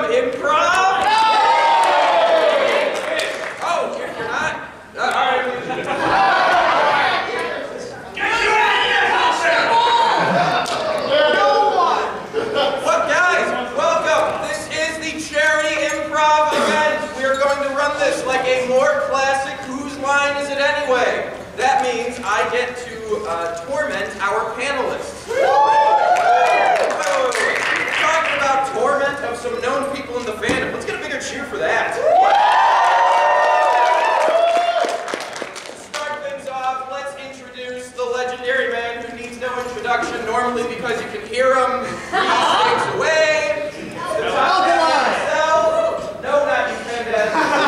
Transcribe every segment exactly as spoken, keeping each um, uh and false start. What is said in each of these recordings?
from improv? Oh, you're, you're not? Uh, all right. Get you out of your house, no one! What, guys? Welcome. This is the charity improv event. We are going to run this like a more classic Whose Line Is It Anyway? That means I get to uh, torment our panelists. Talking about torment of some known people in the fandom. Let's get a bigger cheer for that. To start things off, let's introduce the legendary man who needs no introduction normally because you can hear him three states away. The top man himself. No, not you, Pendez.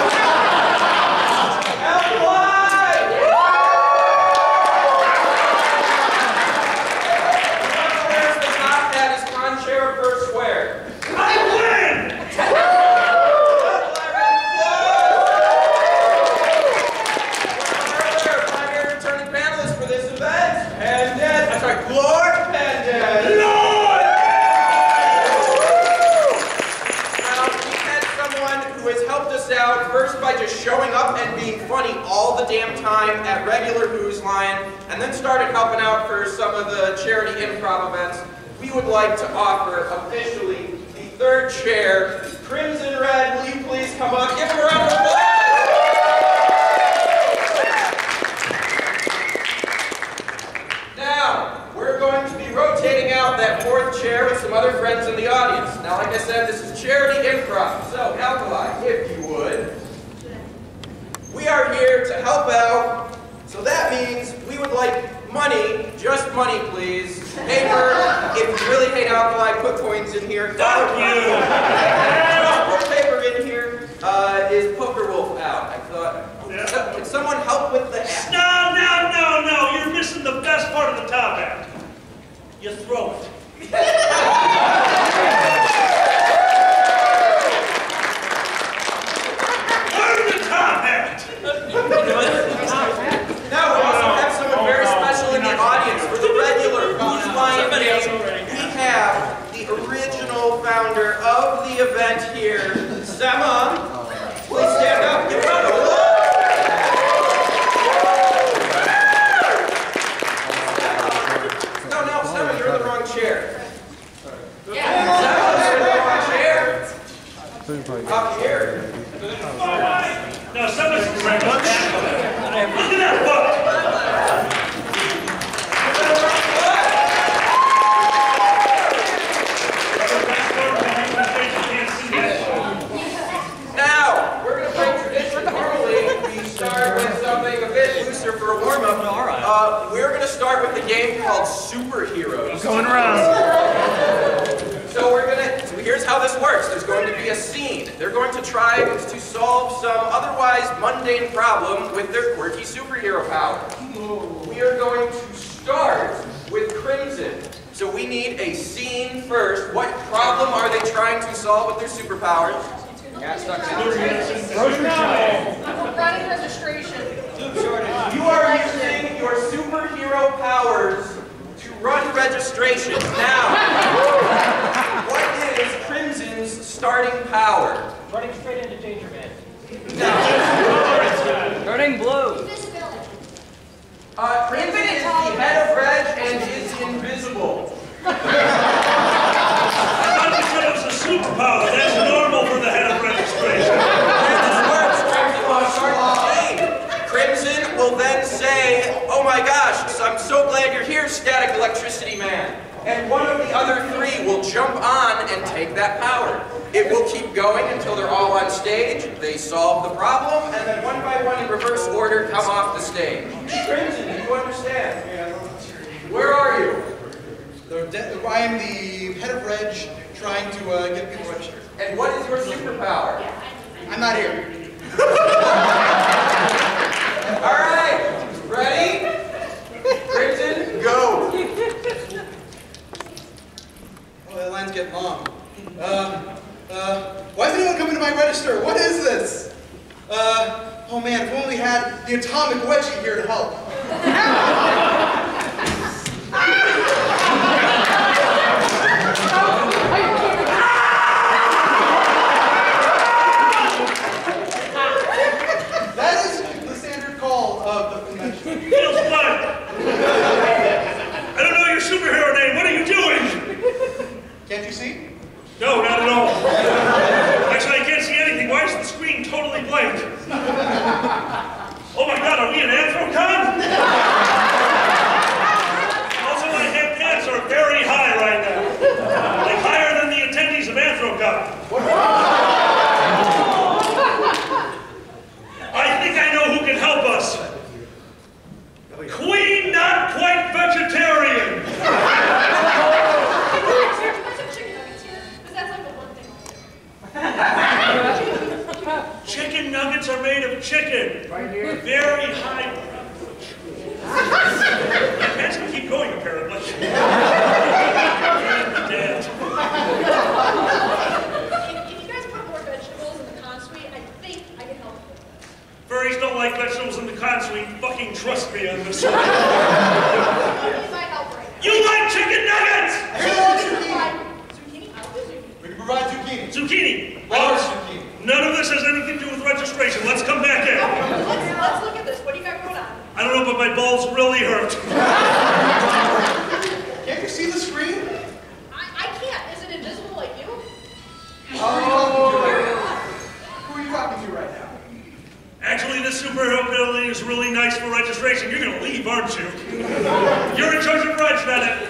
First by just showing up and being funny all the damn time at regular Whose Line, and then started helping out for some of the charity improv events. We would like to offer officially the third chair. Crimson Red, will you please come up? Give him a round of applause! Now, we're going to be rotating out that fourth chair with some other friends in the audience. Now, like I said, this is charity improv, so Alkali, if you would. We are here to help out, so that means we would like money, just money please. Paper, if you really hate Alkali, put coins in here. Thank you! Put paper in here. Uh, is Poker Wolf out? I thought, yeah. So, can someone help with the act? No, no, no, no, you're missing the best part of the top act. You throw it. Now we also have someone very special in the audience for the regular Whose Line game. We have the original founder of the event here, Sema. Please stand up. Give a round of applause. No, no, Sema, you're in the wrong chair. Yeah. Sema, you're in the wrong chair. Up here. No, someone's right. Look at that book! Now, we're going to play tradition. Normally, we start with something a bit looser for a warm-up. Uh, we're going to start with a game called Superheroes. Going around. So we're going to, here's how this works. There's going to be a scene. They're going to try to solve some otherwise mundane problem with their quirky superhero power. We are going to start with Crimson. So we need a scene first. What problem are they trying to solve with their superpowers? Running registration. You are using your superhero powers to run registration. Now, what is Crimson's starting power? Running straight into Danger Man. No. Turning blue. Uh, Crimson is the head of Reg and is invisible. I thought you said it was a superpower. That's normal for the head of registration. Crimson will then say, oh my gosh, I'm so glad you're here, Static Electricity Man. And one of the other three will jump on and take that power. It will keep going until they're all on stage, they solve the problem, and then one by one in reverse order come off the stage. Crimson, do you understand? Where are you? I am the head of Reg, trying to uh, get people registered. And what is your superpower? I'm not here. All right, ready? Crimson, go. Oh, that line's getting long. Um, uh, why is anyone coming to my register? What is this? Uh, oh man, if we only had the atomic wedgie here to help. No, not at all. Actually, I can't see anything. Why is the screen totally blank? Oh my God, are we in Anthrocon? Also, my head pants are very high right now. Like higher than the attendees of Anthrocon. I think I know who can help us. Queen Not Quite Vegetarian. Chicken nuggets are made of chicken. Right here. Very high. My pants can keep going, apparently. Dead. If, if you guys put more vegetables in the consuite, I think I can help you with this. Furries don't like vegetables in the consuite. Fucking trust me on this one. You need my help right now. You like chicken nuggets! Zucchini? I'll do zucchini. We can provide zucchini. Zucchini. Large Well, zucchini. none of this has anything to do with registration. Let's come back in. Let's, let's look at this. What do you got going on? I don't know, but my balls really hurt. Can't you see the screen? I, I can't. Is it invisible like you? Oh. Who are you talking to right now? Actually, this superhero building is really nice for registration. You're gonna leave, aren't you? You're in charge of Reg, Bennett.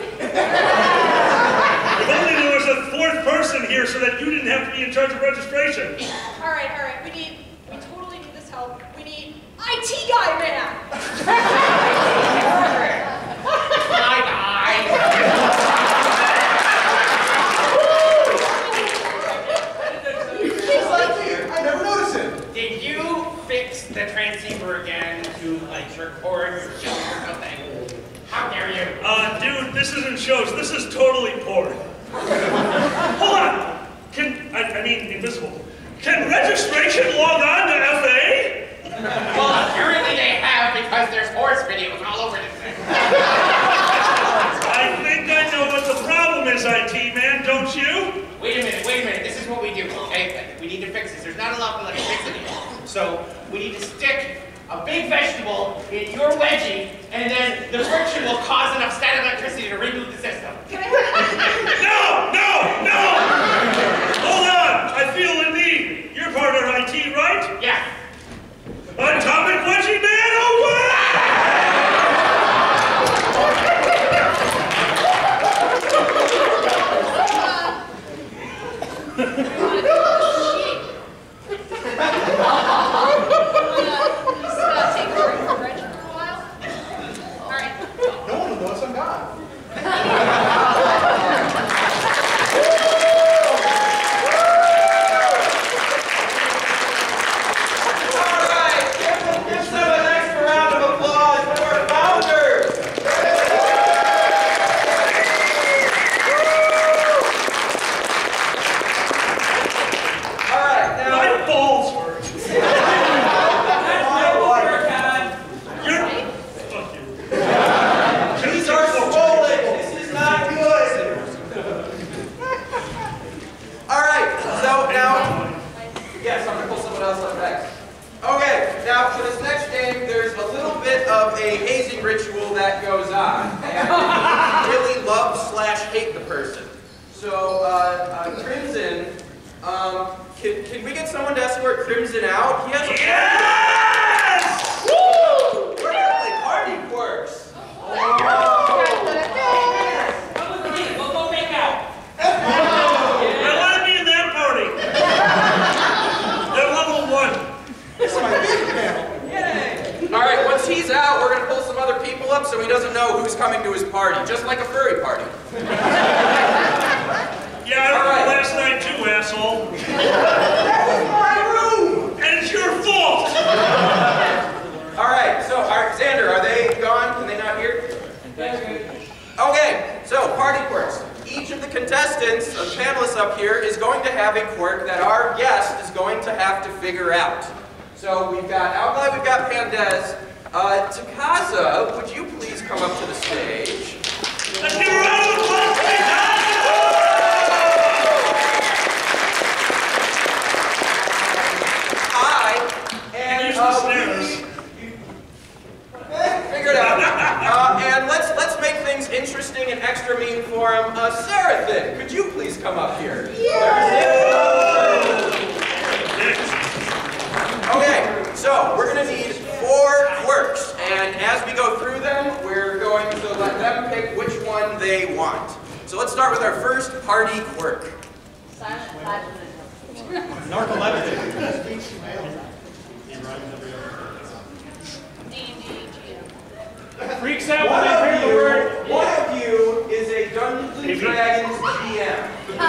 If only there was a fourth person here so that you didn't have to be in charge of registration. All right, all right. We need, we totally need this help. We need I T guy man. Hi, guys. He's like here. I never noticed him. Did you fix the transceiver again to like record your show or something? How dare you? Uh, dude, this isn't shows. This is totally porn. Hold on. Can, I, I mean, invisible. Can registration log on to F A? Well, apparently they have because there's horse videos all over this thing. I think I know what the problem is, I T man, don't you? Wait a minute, wait a minute. This is what we do, okay? We need to fix this. There's not a lot of like fix it here. So we need to stick a big vegetable in your wedgie, and then the friction will cause enough static electricity to reboot the system. No, no, no! Hold on, I feel the need. You're part of I T, right? Yeah. Atomic Wedgie Man, No one will notice I'm gone. interesting and extra mean for him. Uh, Seraphim, could you please come up here? Yeah! start with our first party quirk. Silent platinum. Narcoleptic. D and D G M. Freaks out One when they of hear the you, word. one of you is a Dungeons and Dragons G M.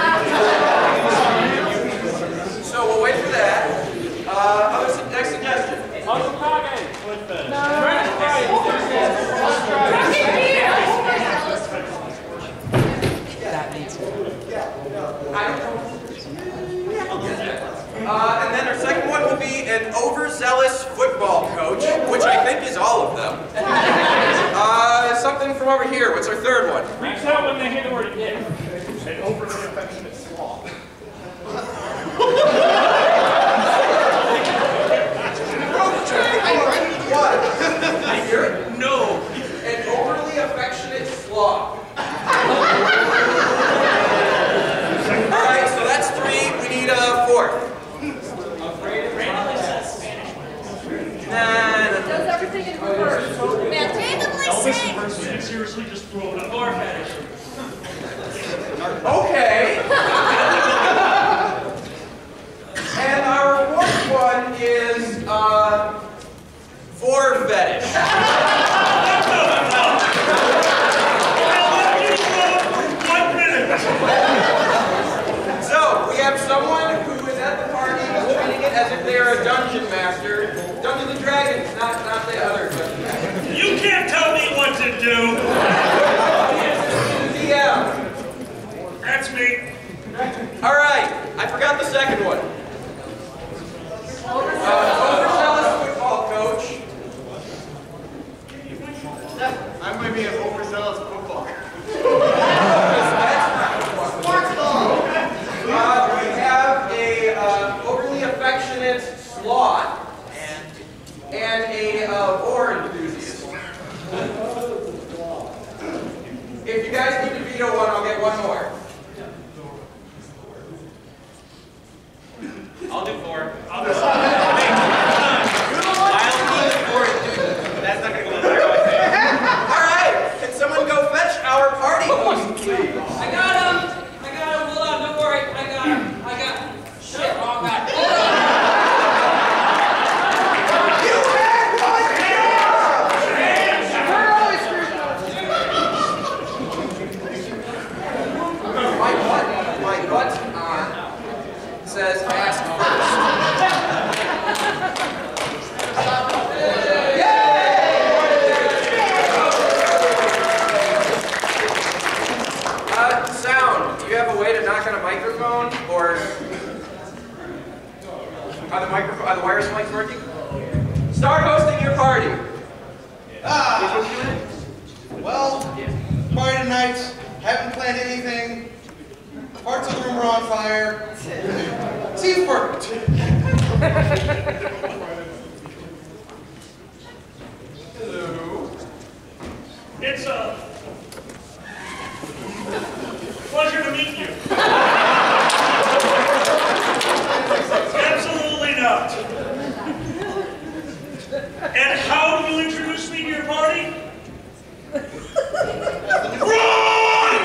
So we'll wait for that. Uh, other su- next suggestion. Uncle Kage. Footbed. No. Uh, and then our second one will be an overzealous football coach, which I think is all of them. Uh, something from over here. What's our third one? Freaks out when they hear the word dick. An overly affectionate sloth. What? I hear it? No. An overly affectionate sloth. All right, so that's three. We need a fourth. Nah, nah, nah. Does everything in reverse. Man, randomly Elvis sing. impersonate. Seriously, just throw it up. Or fetish. Okay. And our fourth one is uh, vor fetish. One minute. So we have someone who is at the party treating it as if they are a dungeon master. Dungeons and Dragons, not not the other dungeon master. You can't tell me what to do. D M. That's me. All right, I forgot the second one. Uh, overzealous football coach. I might be an overzealous football. Uh, we have a uh, overly affectionate sloth and a uh, war enthusiast. If you guys need to veto one, I'll get one more. I'll do four. I'll do I'll do four. That's not gonna go very well. All right, can someone go fetch our party host, please? I got him. I got him. Hold on. Don't worry. I got him. I got him. Shit. Wrong guy. Hold on. You had one My butt, my butt on says ask first. Uh, sound. Do you have a way to knock on a microphone, or are the microphone, are the wireless mics working? Start hosting your party. Ah, well, party tonight. Haven't planned anything. Parts of the room are on fire. Seems perfect. Hello. It's a pleasure to meet you. Absolutely not. And how do you introduce me to your party? Run!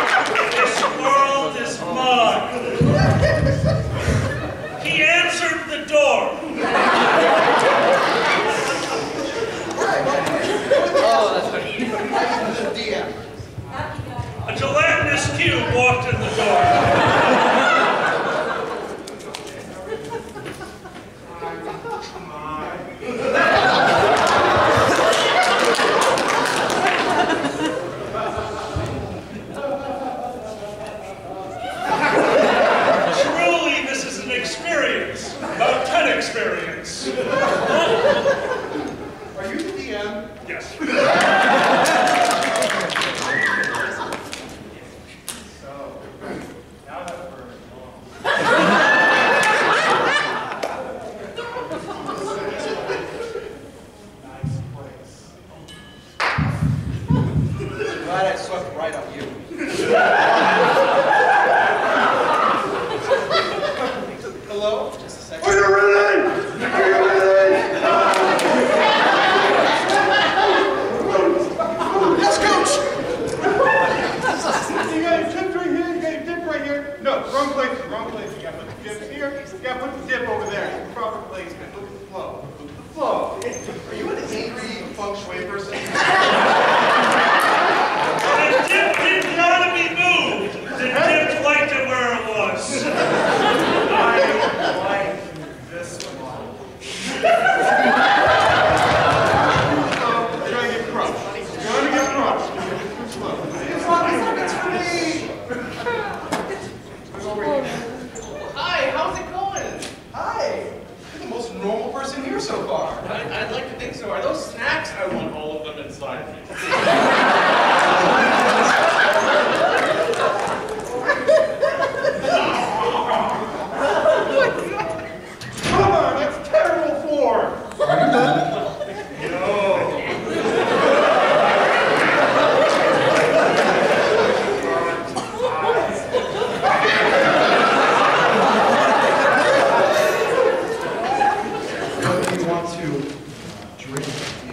This world is mine. He answered no, wrong place, wrong place. You gotta put the dips here, you gotta put the dip over there. Proper placement. Look at the flow. Look at the flow. Are you an angry feng shui person? The dip didn't gotta be moved. The dip liked it where it was. I like this one. So, you're gonna get crushed. You're gonna get crushed. Too slow. It's not, it's not, it's free. Over here. Hi, how's it going? Hi. You're the most normal person here so far. I, I'd like to think so. Are those snacks? I want all of them inside me. Come on, that's terrible form. Are you done? No. What do you want to drink?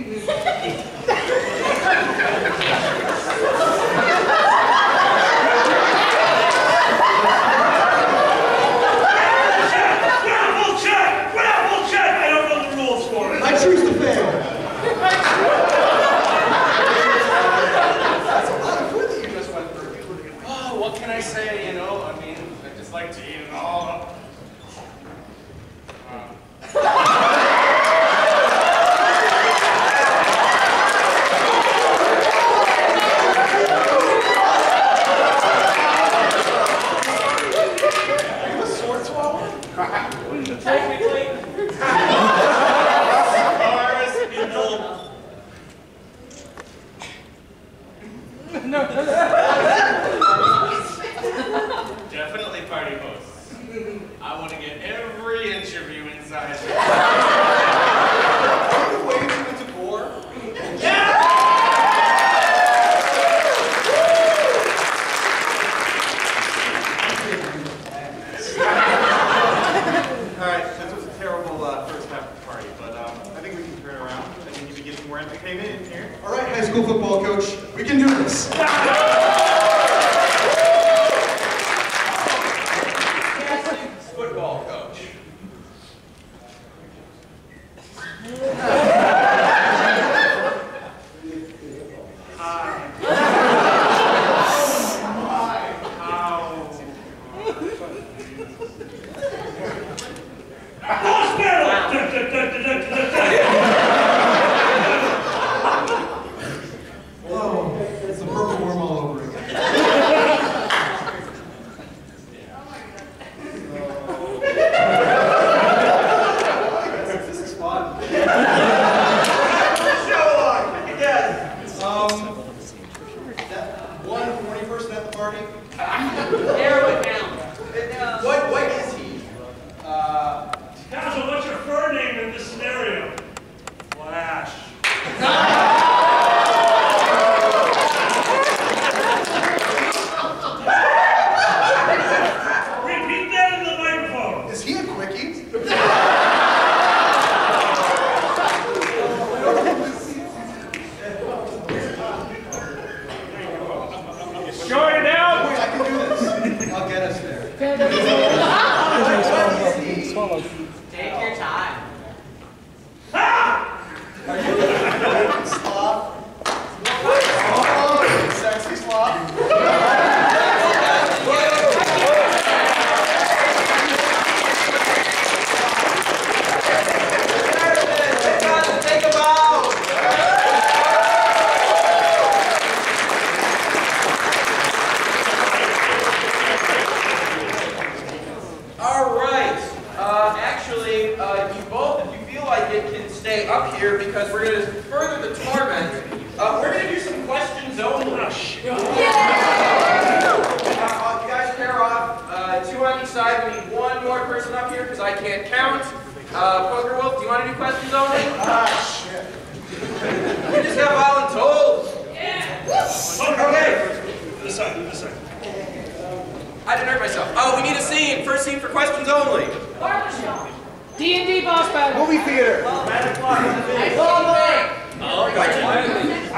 Grapple check! Grapple check! I don't know the rules for it. I choose to fail. That's a lot of food that you just went through. Oh, what can I say? You know, I mean, I just like to eat it all up. Are you a sword swallower? Technically. Cars, people. Definitely party hosts. I want to get every interview inside. Are you waving into gore? Alright, this was a terrible uh, first half of the party, but um, I think we can turn around. I think you can get some more entertainment in here. All right, high school football coach, we can do this. Football coach. Hospital! Oh, it's the purple worm all over again. This is fun. Um, that one horny person at the party. Narrow it down. What, what is he? Uh, Council, what's your fur name in this scenario? Flash. Repeat that in the microphone. Is he a quickie? Short it out. Wait, I can do this. I'll get us there. What is he? Take your time. Are you sloth? Oh, sexy sloth. take a bow. All right. Uh, actually, uh, you both, if you feel like it, can stay up here because we're going to further the torment. Uh, we're going to do some questions only. Oh, shit. Uh, uh, you guys pair off. Uh, two on each side. We need one more person up here because I can't count. Uh, Poker Wolf, do you want to do questions only? Ah, shit. You just got voluntold. Okay. This side, this side. I didn't hurt myself. Oh, we need a scene. First scene for questions only. Barbershop. D and D boss battle. Movie theater. Oh, gotcha.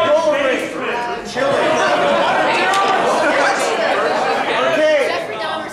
Out of my basement. Okay. Jeffrey Dahmer's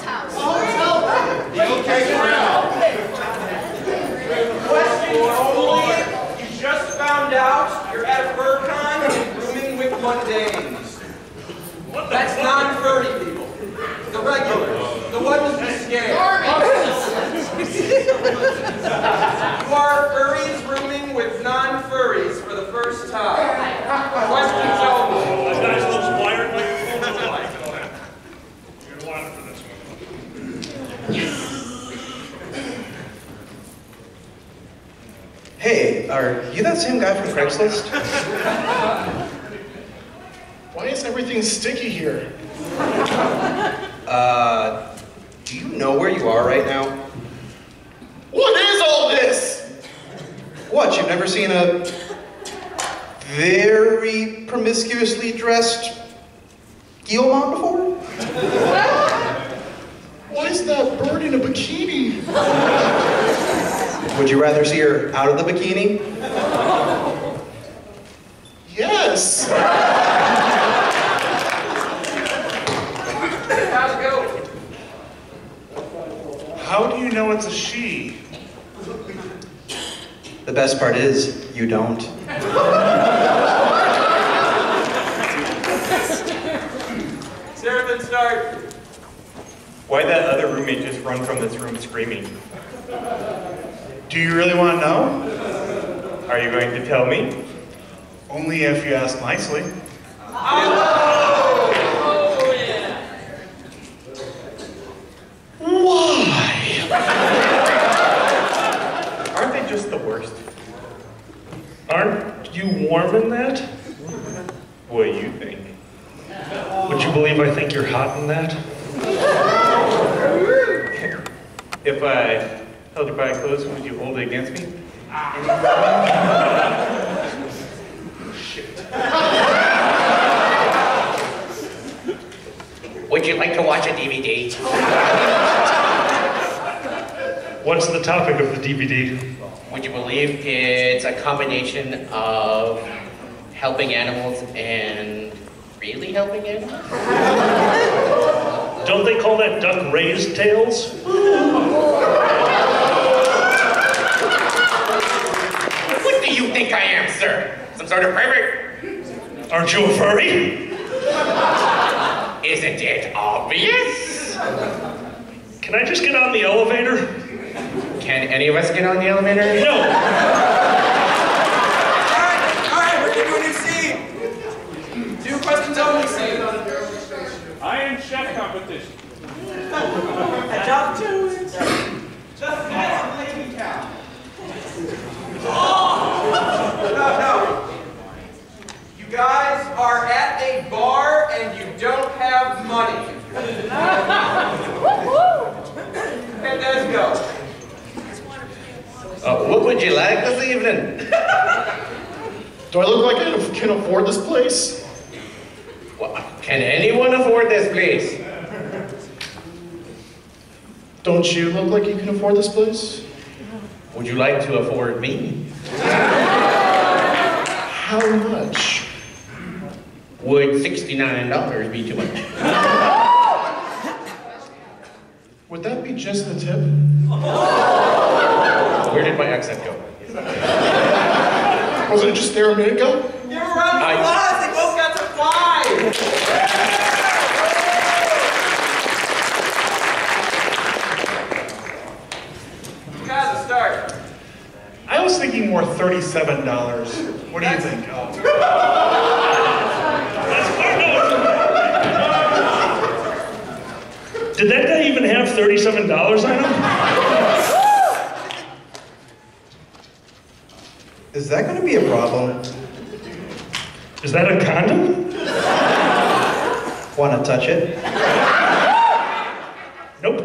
are you that same guy from Craigslist? Why is everything sticky here? Uh, do you know where you are right now? What is all this? What, you've never seen a very promiscuously dressed Guillemot before? Why is that bird in a bikini? Would you rather see her out of the bikini? Yes. How's it going? How do you know it's a she? The best part is, you don't. Seraphim, start. Why'd that other roommate just run from this room screaming? Do you really want to know? Are you going to tell me? Only if you ask nicely. Oh, yeah. Why? Aren't they just the worst? Aren't you warm in that? What do you think? Would you believe I think you're hot in that? If I held your body close, would you hold it against me? Would you like to watch a D V D? What's the topic of the D V D? Would you believe it's a combination of helping animals and really helping animals? Don't they call that duck raised tails? What do you think I am, sir? Some sort of pervert? Aren't you a furry? Isn't it obvious? Can I just get on the elevator? Can any of us get on the elevator? No! Alright, we're gonna do a new scene. Two questions only scene. Iron Chef competition. Jump to it. Just get some lady cow. No, no. You guys are at a bar and you don't have money. And let's go. Uh, what would you like this evening? Do I look like I can afford this place? Well, can anyone afford this place? Don't you look like you can afford this place? Would you like to afford me? How much? Would sixty-nine dollars be too much? Would that be just the tip? Where did my accent go? Wasn't it just there a minute ago? Give a round of I- applause. They both got to five. You guys will start. I was thinking more thirty-seven dollars. What do you think? Oh. That's far no. Did that guy even have thirty-seven dollars on him? Is that gonna be a problem? Is that a condom? Wanna touch it? Nope.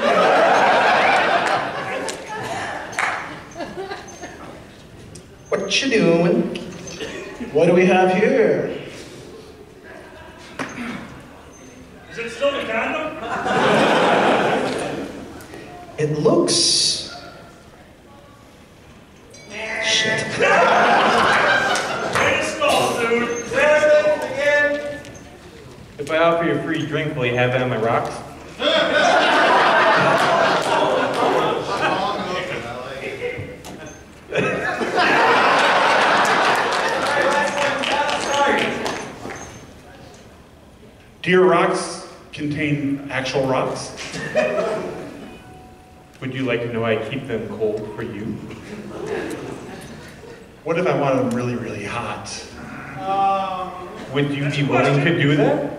What you doing? What do we have here? Is it still a condom? It looks... Shit. Way to stall, dude. Seraphim, begin. If I offer you a free drink, will you have that on my rocks? Do your rocks contain actual rocks? Would you like to know I keep them cold for you? What if I want them really, really hot? Would you be willing to do that?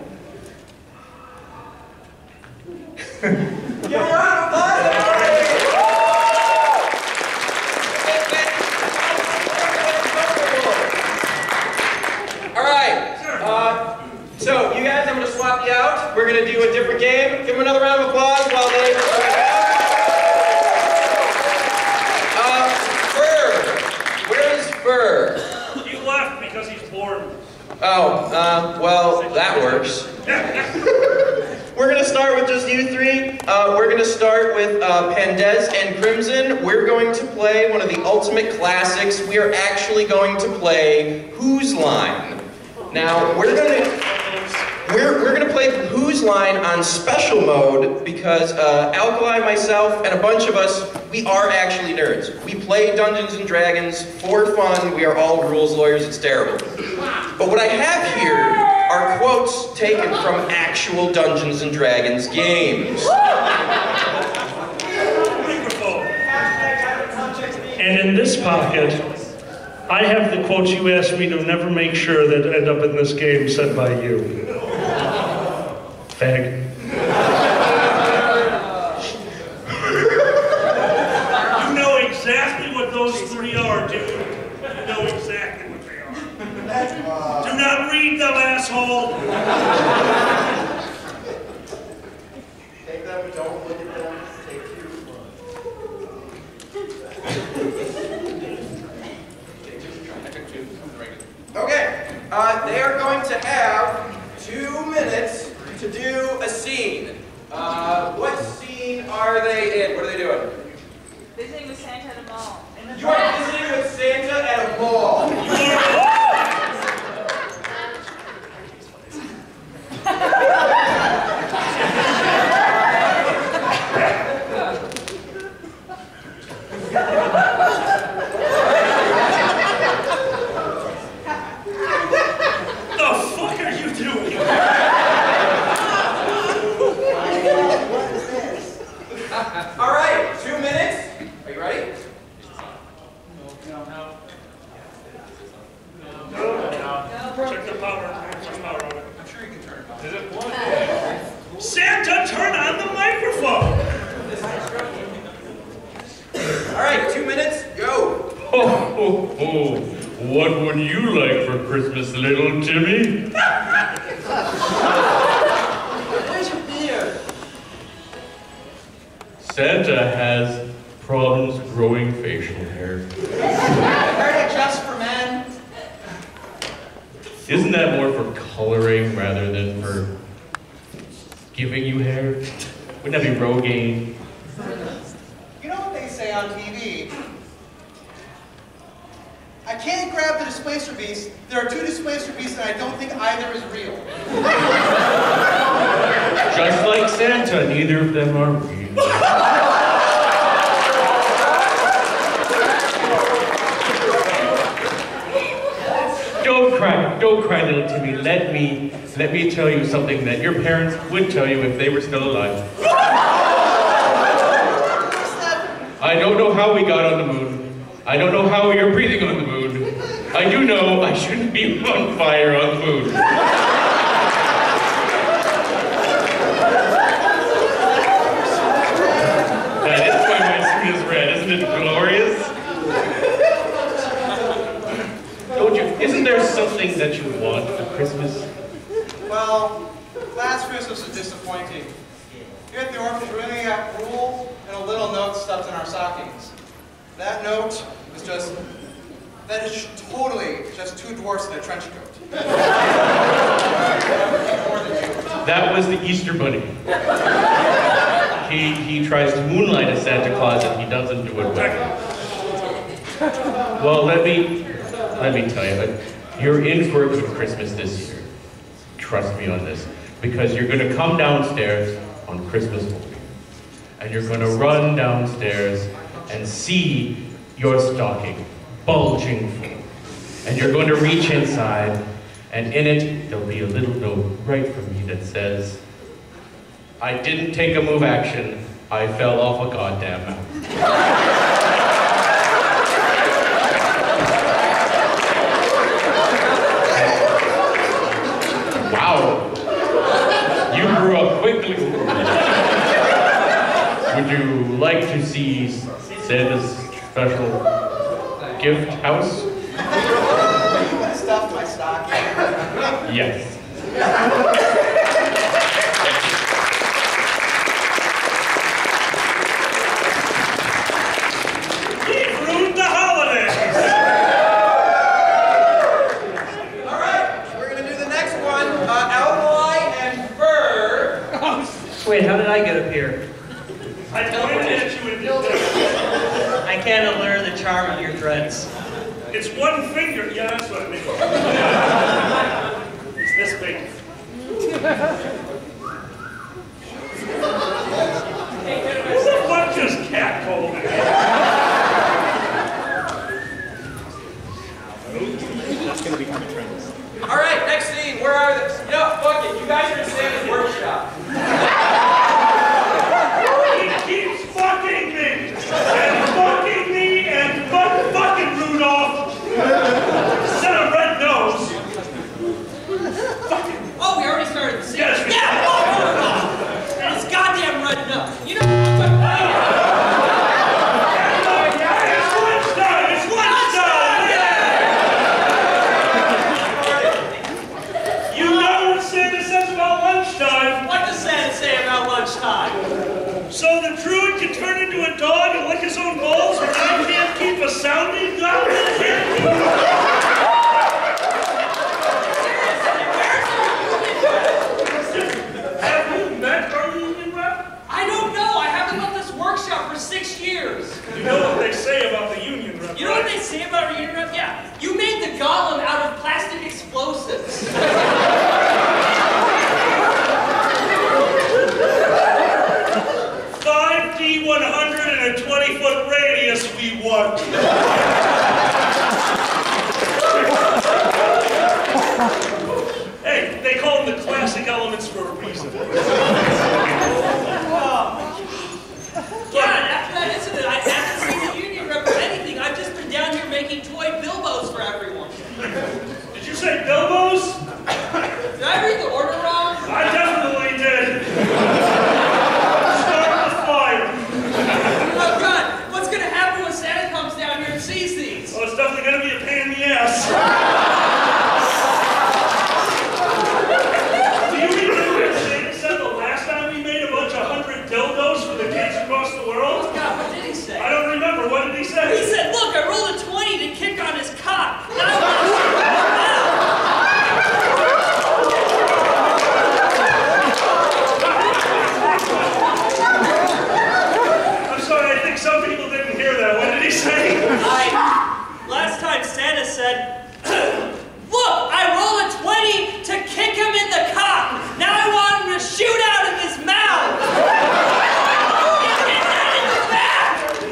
Give a round of applause. Oh, uh, well, that works. We're gonna start with just you three. Uh, we're gonna start with uh, Pandez and Crimson. We're going to play one of the ultimate classics. We are actually going to play Whose Line. Now, we're gonna we're we're gonna play Whose Line on special mode because uh, Alkali, myself, and a bunch of us, we are actually nerds. We play Dungeons and Dragons for fun. We are all rules lawyers. It's terrible. But what I have here are quotes taken from actual Dungeons and Dragons games. And in this pocket, I have the quotes you asked me to never make sure that end up in this game said by you. Fag. You know exactly what those three are, dude. You know exactly what they are. Do not read them, asshole! Take them, don't look at them, take two. Okay, uh, they are going to have two minutes to do a scene. Uh, what scene are they in? What are they doing? Visiting with Santa at a mall. You are visiting with Santa at a mall. The fuck are you doing? All right, two minutes. Are you ready? Check the power. Check power on it. I'm sure you can turn it on. Is it plugged? Santa, turn on the microphone! All right, two minutes, go. Ho, ho, ho. What would you like for Christmas, little Timmy? Where's your beard? Santa has problems growing facial hair. Heard it just for men. Isn't that more for coloring rather than for giving you hair? Wouldn't that be Rogaine? You know what they say on T V? I can't grab the Displacer Beast. There are two Displacer Beasts and I don't think either is real. Just like Santa, neither of them are real. Don't cry, don't cry, little Timmy. Let me, let me tell you something that your parents would tell you if they were still alive. I don't know how we got on the moon. I don't know how you're breathing on the moon. I do know I shouldn't be on fire on the moon. That is why my screen is red. Isn't it glorious? Don't you? Isn't there something that you want for Christmas? Well, last Christmas was disappointing. Here at the orphanage, we only got rules and a little note stuffed in our stockings. That note was just, that is totally just two dwarfs in a trench coat. That was the Easter Bunny. He, he tries to moonlight as Santa Claus and he doesn't do it well. Well, let me, let me tell you, you're in for a good Christmas this year. Trust me on this. Because you're gonna come downstairs on Christmas morning. And you're gonna run downstairs and see your stocking bulging full. And you're going to reach inside, and in it, there'll be a little note right from me that says, I didn't take a move action, I fell off a goddamn mountain. Wow. You grew up quickly. Would you like to see Santa's special gift house? You stuffed my stocking. Yes. We've ruined the holidays! All right, we're going to I pointed at you and did this. I can't allure the charm of your dreads. It's one finger. Yeah, that's what I mean. It's this big. Who the fuck just catcalled me? That's going to become a trend. All right, next scene. Where are they? You know, fuck it. You guys are in Santa's workshop. He keeps fucking me! And fucking me and fuck fucking Rudolph! Instead of red nose. Fucking. Oh, we already started the scene. Yes, we Yeah, did. fuck Rudolph! And his goddamn red nose. You know what? It's lunchtime! It's lunchtime! You know what Santa says about lunchtime? What does Santa say about lunchtime? So the druid can turn into a dog and lick his own balls, and I can't keep a sounding goblin happy? Have you met our union rep? I don't know. I haven't left this workshop for six years. You know what they say about the union rep, You know what right? they say about our union rep? Yeah. You made the golem out of plastic explosives. five D one hundred and a twenty foot radius we want. Hey, they call them the classic elements for a reason. Yeah, and after that incident, I haven't seen the union rep or anything. I've just been down here making toy Bilbos for everyone. Did you say Bilbos? Did I read the order wrong? I definitely did. Start the fire. Oh God, what's gonna happen when Santa comes down here and sees these? Well, it's definitely going to be a pain in the ass. Do you remember what Santa said the last time we made a bunch of hundred dildos for the kids across the world? Oh God, what did he say? I don't remember. What did he say? He said, look, I rolled a twenty to kick on his cock. Now I want to shoot him out. I'm sorry, I think some people didn't hear that. What did he say? I, last time Santa said, look, I rolled a twenty to kick him in the cock. Now I want him to shoot out of his mouth. Get that in the back.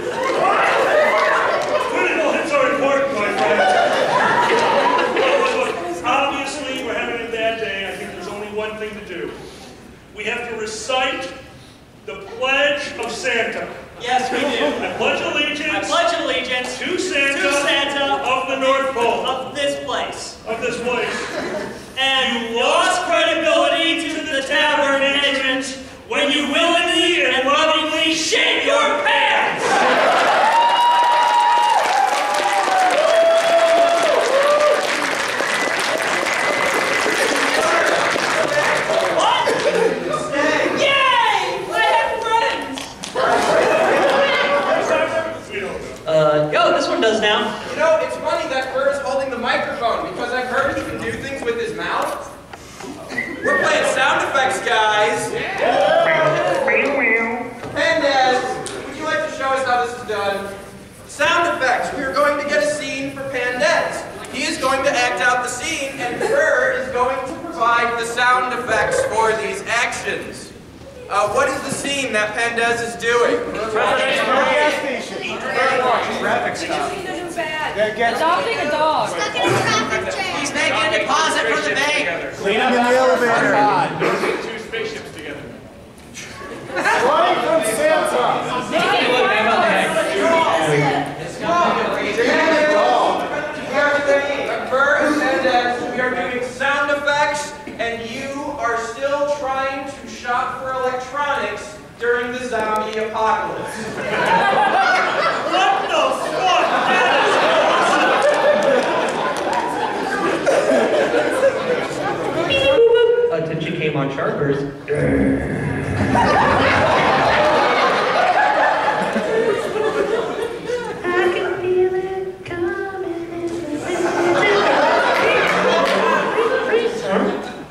Critical hits are important, my friend. Look, look, look. Obviously, we're having a bad day. I think there's only one thing to do. We have to recite the Pledge of Santa. Yes, we do. I pledge allegiance I pledge allegiance to Santa, to Santa of the North Pole, of this place. of this place. And you lost credibility to the tavern patrons when you willingly and lovingly shit your pants. What? Yay! I have friends. We don't know. Uh, yo, this one does now. You know, it's funny that Burr is holding the microphone because I've heard he can do things with his mouth. We're playing sound effects, guys. Pandaz, would you like to show us how this is done? Sound effects. We are going to get a scene for Pandaz. He is going to act out the scene, and Burr is going to provide the sound effects for these actions. Uh, what is the scene that Pandaz is doing? Gas station. Traffic stop. Adopting a dog. Stuck in a traffic jam. He's making a deposit for the bank. Clean up in the elevator. Two spaceships together. Running from Santa. Burr and Pandaz, we are doing sound effects, and you are still trying to shop for electronics during the zombie apocalypse. What the fuck? That is awesome. Attention came on Sharpers.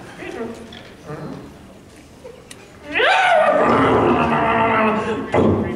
Boom.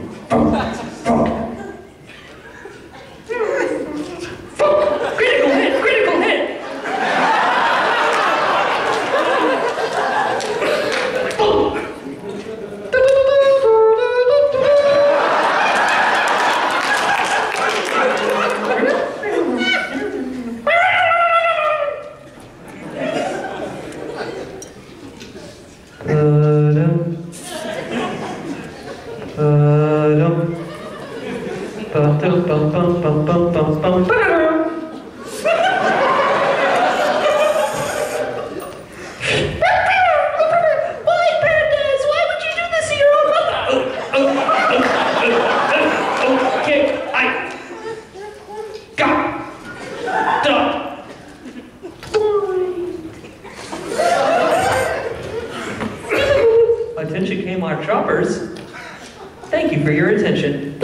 bum bum bum bum bum bum bum bum. Why, Pandas? Why would you do this to your own mother? Oh, oh, oh, oh, oh, okay, I got done. Attention Kmart shoppers. Thank you for your attention.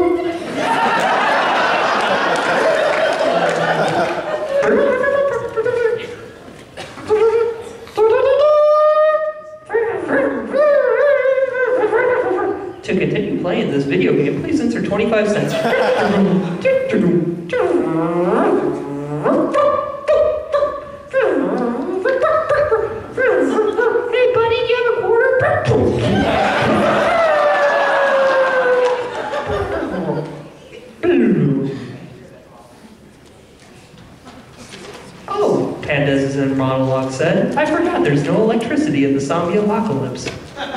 To continue playing this video game, please enter twenty-five cents. Hey buddy, you have a quarter? Oh, Pandas' inner monologue said, I forgot there's no electricity in the zombie apocalypse.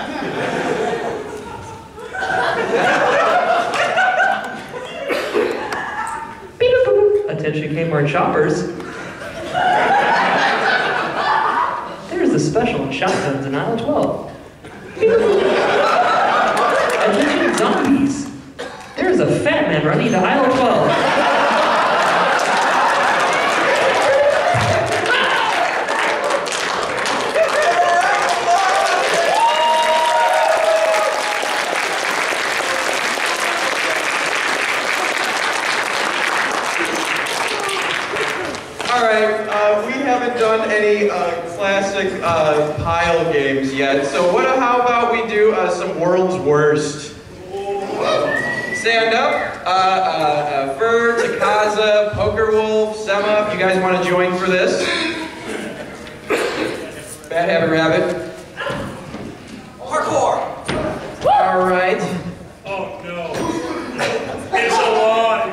Attention Kmart shoppers. There's a special in shotguns in aisle twelve. Attention zombies. There's a fat man running to aisle twelve. Alright, uh, we haven't done any uh, classic uh, pile games yet, so what? How about we do uh, some World's Worst? Stand up. Uh, uh, uh, Fur, Takaza, Poker Wolf, Sema, if you guys want to join for this. Bad Habit Rabbit. Hardcore! Alright. Oh no. It's alive.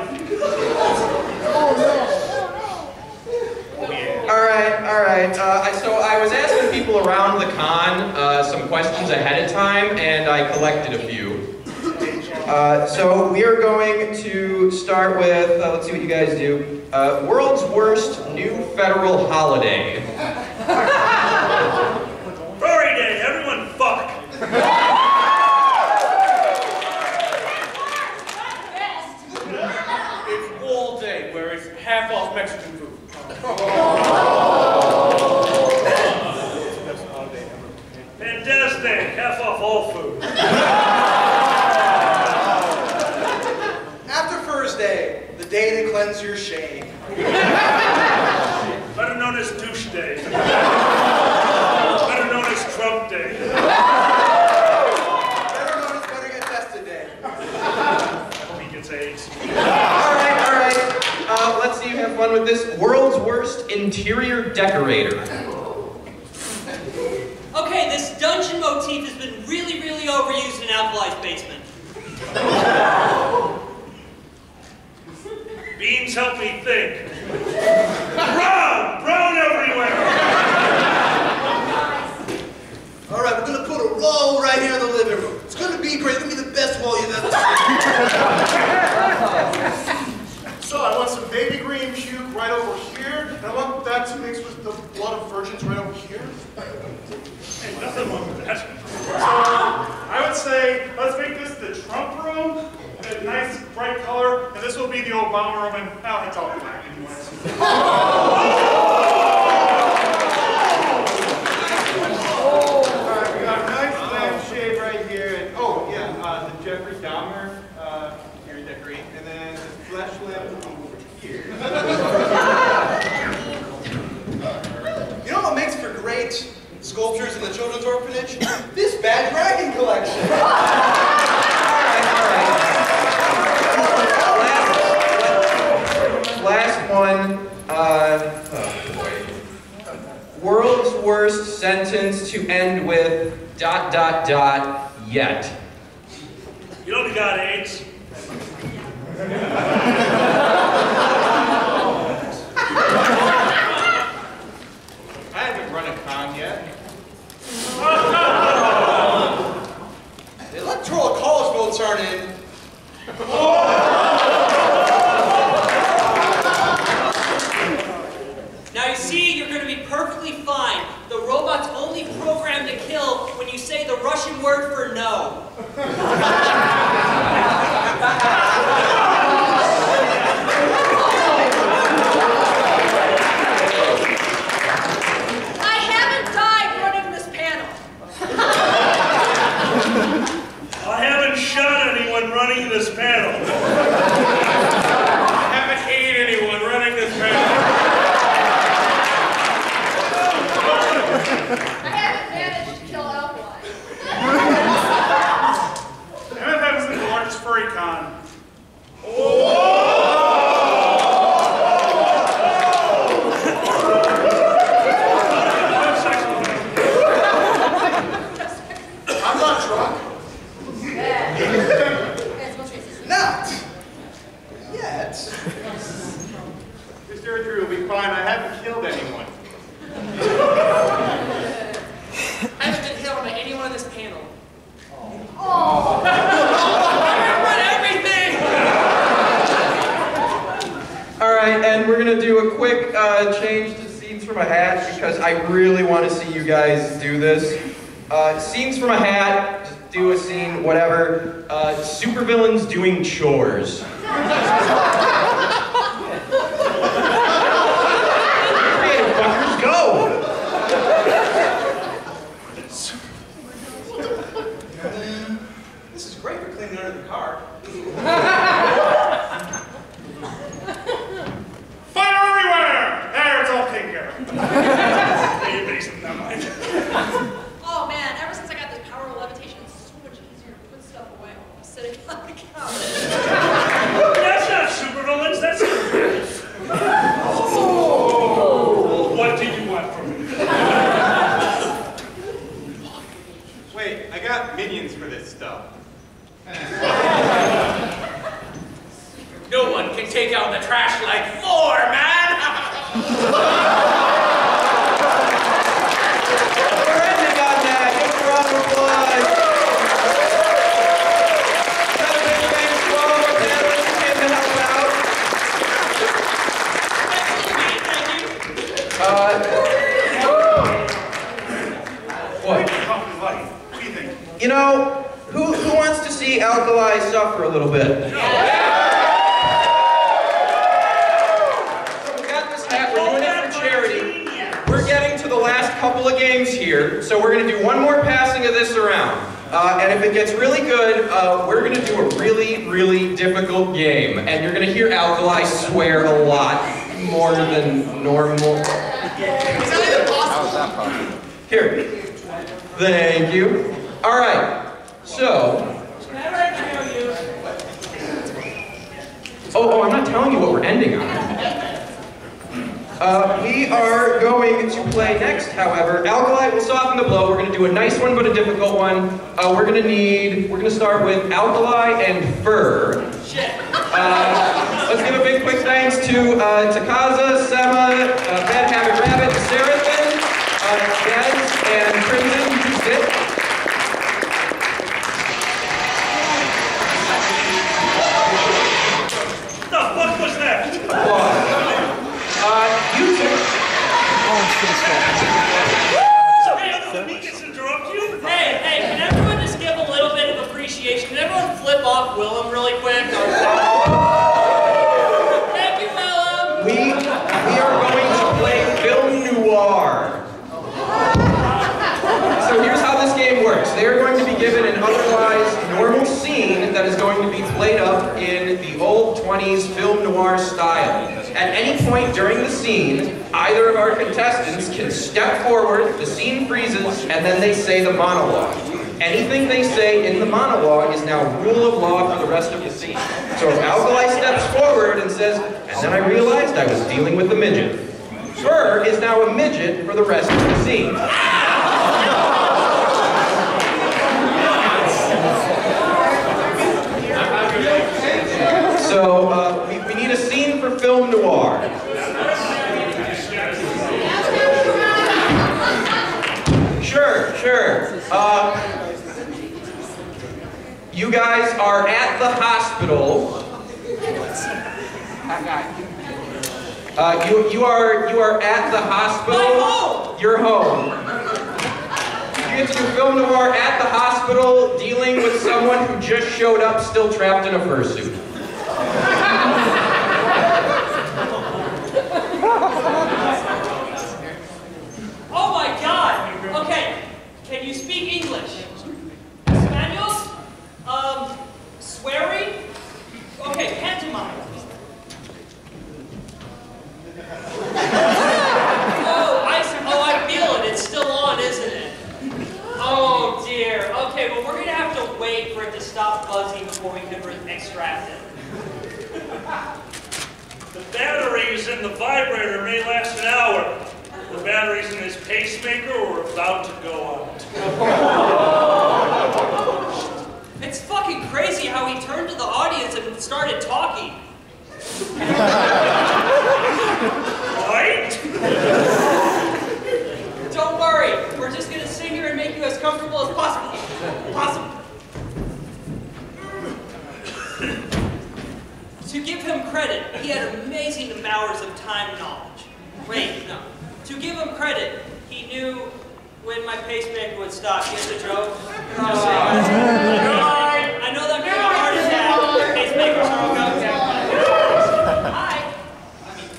Alright, alright. Uh, I- so I was asking people around the con uh, some questions ahead of time, and I collected a few. Uh, so we are going to start with, uh, let's see what you guys do. Uh, world's worst new federal holiday. Furry Day, everyone fuck. It's Wall Day, where it's half off Mexican food. Pandas Day, half off all food. After Thursday, the day to cleanse your shame. Better known as Douche Day. Better known as Trump Day. Better known as Better Get Tested Day. I hope he gets AIDS. Alright, alright. Uh, let's see you have fun with this. World's worst interior decorator. Okay, this dungeon motif has been really, really overused in Alkali's basement. Beans help me think. Brown! Brown everywhere! All right, we're gonna put a wall right here in the living room. It's gonna be great. It's gonna be the best wall you've ever seen. So I want some baby green puke right over here, and I want that to mix with the blood of virgins right over here. Hey, nothing wrong with that. So I would say let's make this the Trump room, a nice bright color, and this will be the Obama room, and oh, it's all black anyways. Alright, we got a nice lampshade right here, and oh yeah, uh, the Jeffrey Dahmer uh, here decorate, and then the flash lamp over here. You know what makes for great sculptures in the children's orphanage? This Bad Dragon collection. Last one. Uh, oh boy. World's worst sentence to end with dot dot dot yet. You know we got AIDS. I haven't run a con yet. The electoral college votes aren't in. Oh! Russian word for no. I haven't died running this panel. I haven't shot anyone running this panel. I haven't ate anyone running this panel. I haven't managed to kill Alkali. M F M is the largest furry con. I'm not drunk. Not yet. Mister Drew will be fine. I haven't killed anyone. I haven't been hit by anyone on this panel. Oh. I run everything! All right, and we're gonna do a quick uh, change to scenes from a hat because I really want to see you guys do this. Uh, scenes from a hat, just do a scene, whatever. Uh, supervillains doing chores. Creative fuckers, go! This is great for cleaning under the car. Fire everywhere! There, it's all taken care of. Hey, Mason, never mind. Oh man, ever since I got this power of levitation, it's so much easier to put stuff away while I'm sitting on the couch. That's not supervillains, that's supervillains. What do you want from me? Wait, I got minions for this stuff. No one can take out the trash like four, man! We're ending on that. Give a round of applause. Another big thanks to all of our panelists who came to help out. Uh, what? What do you think? You know, who, who wants to see Alkali suffer a little bit? So we got this hat, we're doing it for charity. We're getting to the last couple of games here, so we're going to do one more passing of this around. Uh, and if it gets really good, uh, we're going to do a really, really difficult game. And you're going to hear Alkali swear a lot more than normal. How's that possible? Here. Thank you. All right. So. Oh, oh, I'm not telling you what we're ending on. Uh, we are going to play next, however. Alkali will soften the blow. We're going to do a nice one, but a difficult one. Uh, we're going to need, we're going to start with Alkali and Fur. Uh, let's give a big quick thanks to uh, Takaza, Sema, uh, Bad Habit Rabbit, Seraphim, uh, Dez, and Crimson, who sit. What was that? Uh, you two. Sorry, I don't mean to interrupt you. Hey, hey, can everyone just give a little bit of appreciation? Can everyone flip off Willem really quick? Thank you, Willem. We, we are going to play film noir. So here's how this game works. They are going to be given an otherwise normal scene that is going to be played up in the old twenties film noir style. At any point during the scene, either of our contestants can step forward, the scene freezes, and then they say the monologue. Anything they say in the monologue is now rule of law for the rest of the scene. So if Alkali steps forward and says, and then I realized I was dealing with a midget, Fur is now a midget for the rest of the scene. So uh, we, we need a scene for film noir. Sure, sure. Uh, you guys are at the hospital. Uh, you you are you are at the hospital. My home. Your home. We get to do film noir at the hospital, dealing with someone who just showed up still trapped in a fursuit. Oh my God! Okay, can you speak English? Spaniel? Um, swearing? Okay, pantomime. Oh, I, oh, I feel it. It's still on, isn't it? Oh dear. Okay, well we're gonna have to wait for it to stop buzzing before we can extract it. The batteries in the vibrator may last an hour. The batteries in his pacemaker are about to go out. It's fucking crazy how he turned to the audience and started talking. Right? Don't worry, we're just gonna sit here and make you as comfortable as possible. Possible. To give him credit, he had amazing hours of time knowledge. Wait, no. To give him credit, he knew when my pacemaker would stop. Here's a joke. Uh, I know that from a heart attack. Pacemakers are okay. Hi. I mean,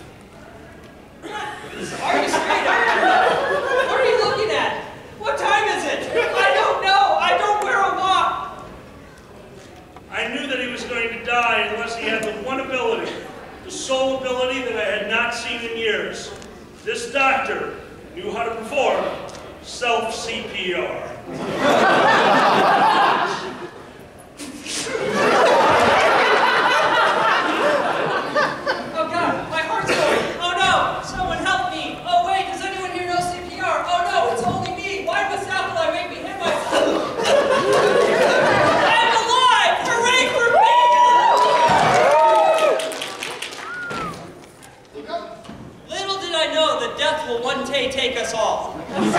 are you straight up? What are you looking at? What time is it? I don't know. I don't wear a watch. I knew that he was going to die unless he had the one ability, the sole ability that I had not seen in years. This doctor knew how to perform self-C P R. Oh God, my heart's going. Oh no, someone help me. Oh wait, does anyone here know C P R? Oh no, it's only me. Why must Alkali make me hit myself? I'm alive! Hooray for me! Little did I know that death will one day take us all.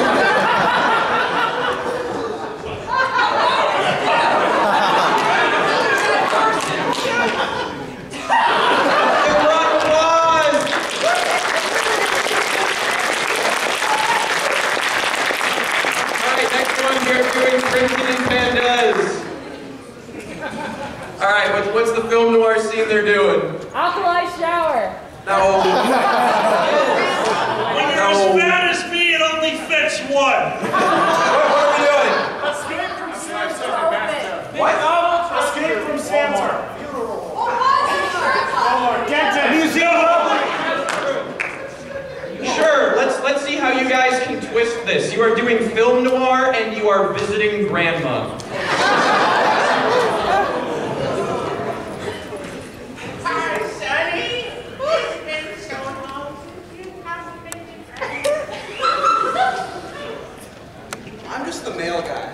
Alright, what's, what's the film noir scene they're doing? Alkali shower. No. When you're as fat as me, it only fits one. What, what are we doing? Escape from Santa. What? Escape from Santa. Sure, let's let's see how you guys can twist this. You are doing film noir and you are visiting grandma. Hi, Sonny. It's been so long since you haven't been to I'm just the mail guy.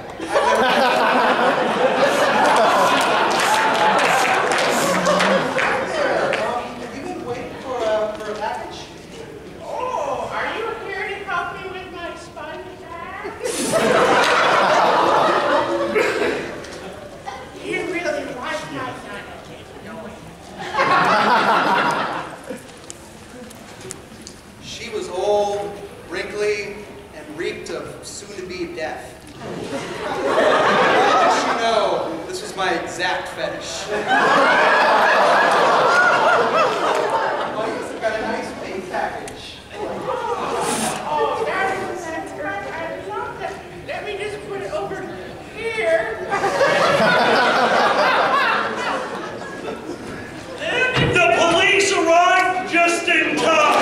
Have you been waiting for a, for a package? Oh, are you here to help me with my sponge bag? You really like my son, don't you? She was old, wrinkly, and reeked of soon-to-be death. Little did she know this was my exact fetish. Well, you've got a nice big package. Oh, that is that's right. I love that. Let me just put it over here. The police arrived just in time.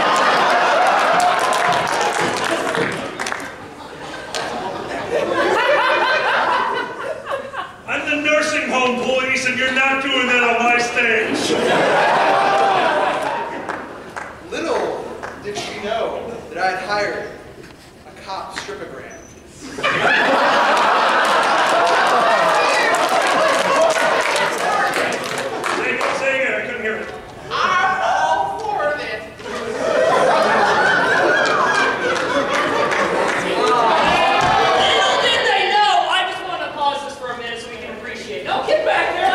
I'm the nursing home police, and you're not doing that on my stage. Little did she know that I had hired a cop stripogram. Say it, say it again, I couldn't hear it. I'm all for this. Little did they know! I just want to pause this for a minute so we can appreciate. No, get back there!